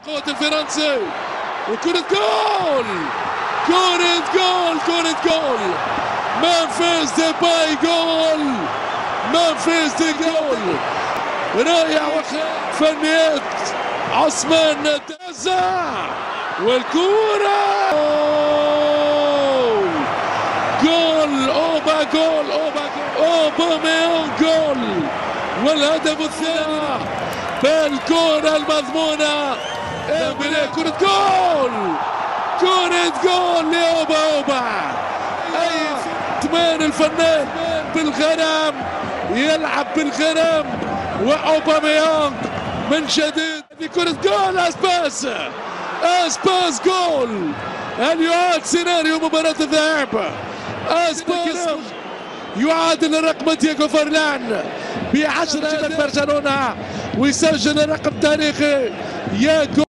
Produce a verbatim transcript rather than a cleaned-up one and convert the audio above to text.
قوة الفرنسي وكرة جول كرة جول كرة جول ممفيس ديباي جول ممفيس دي جول رائع فنيات عثمان تزع والكرة جول أوبا جول أوبا جول أوباميانغ جول والهدف الثاني بالكرة المضمونة كرة جول كرة جول لأوبا أوبا أي ثمان الفنان بالغرام يلعب بالغرام وأوباميانغ من جديد كرة جول أسباس أسباس جول هل يعاد سيناريو مباراة الذهاب أسباس يعادل رقم دييغو فورلان بعشرة برشلونة ويسجل رقم تاريخي يا